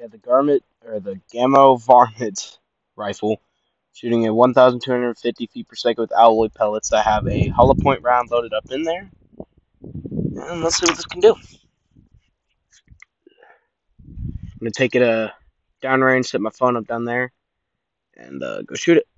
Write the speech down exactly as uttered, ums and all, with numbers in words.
have the Garment or the Gamo varmit rifle, shooting at one thousand two hundred fifty feet per second with alloy pellets. I have a hollow point round loaded up in there, and let's see what this can do. I'm gonna take it a uh, downrange, set my phone up down there, and uh, go shoot it.